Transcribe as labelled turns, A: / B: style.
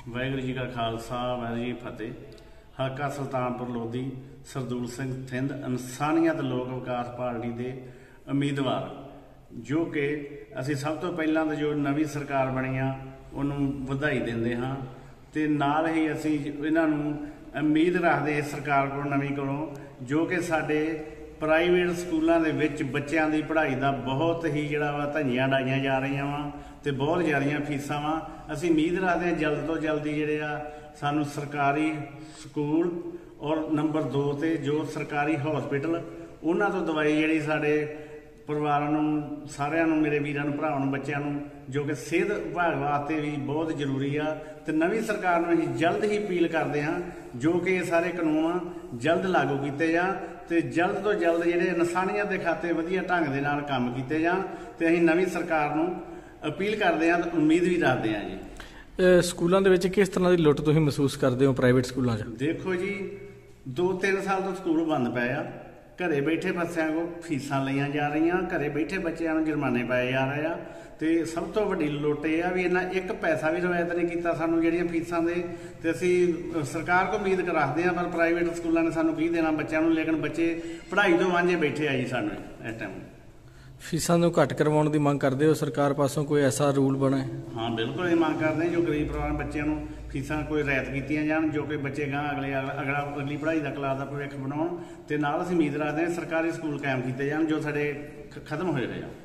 A: ਵਾਹਿਗੁਰੂ ਜੀ का खालसा वाहिगुरू जी फतेह। हल्का सुल्तानपुर लोधी सरदूल सिंह थिंद इंसानियत लोक विकास पार्टी के उम्मीदवार जो कि असी सब तो पहला तो जो नवी सरकार बनी आ उन्होंने बधाई देंदे हाँ ते नाल ही असी इन्हां नूं उम्मीद रखते इस सरकार को नवी कोलों जो कि साडे प्राइवेट स्कूलों के विच बच्चों की पढ़ाई का बहुत ही जिहड़ा वा धज्जियां डाईयां जा रही वा ते बहुत ज़्यादा फीसां वा। असी उम्मीद रखते हैं जल्द तो जल्दी जिहड़े आ सानूं सरकारी स्कूल और नंबर 2 ते जो सरकारी हॉस्पिटल उन्हां तो दवाई जिहड़ी साडे परिवारां नूं सारिआं नूं मेरे वीरां नूं भरावां नूं बच्चिआं नूं जो कि सेहत विभाग वास्ते भी बहुत जरूरी आ ते नवीं सरकार नूं असीं जल्द ही अपील करदे हां जो कि ये सारे कानून जल्द लागू कीते जाण ते जल्द तो जल्द जिहड़े इंसानियत दे खाते वधिया ढंग दे नाल काम कीते जाण ते असीं नवीं सरकार नूं अपील करते हैं तो उम्मीद भी रखते हैं जी।
B: स्कूलों के किस तरह की लुट तुसीं महसूस करते हो प्राइवेट स्कूलों?
A: देखो जी 2-3 साल तो स्कूल बंद पे आ, घरे बैठे बच्चों को फीसां लईआं जा रही, घरे बैठे बच्चों को जुर्माने पाए जा रहे हैं तो सब तो वड्डी लुट यह भी इन्ना एक पैसा भी रवायत नहीं किया सानूं जिहड़ियां फीसां दे ते असीं सरकार को उम्मीद रखते हैं पर प्राइवेट स्कूलों ने सानूं की देना बच्चों को, लेकिन बच्चे पढ़ाई तो वांझे बैठे आ जी। सानूं इस टाइम
B: फीसां नूं घट करवाउण दी मंग करदे हो सरकार पासों कोई ऐसा रूल बने?
A: हाँ बिल्कुल ये मांग करते हैं जो गरीब परिवार बच्चों को फीसां कोई रियायत कीतियां जाण जो कि बच्चे गांह अगली पढ़ाई का क्लास का भविख बनाउण ते नाल असीं उम्मीद रखते हैं सरकारी स्कूल कायम किए जाण जो साडे खत्म होए होए आ।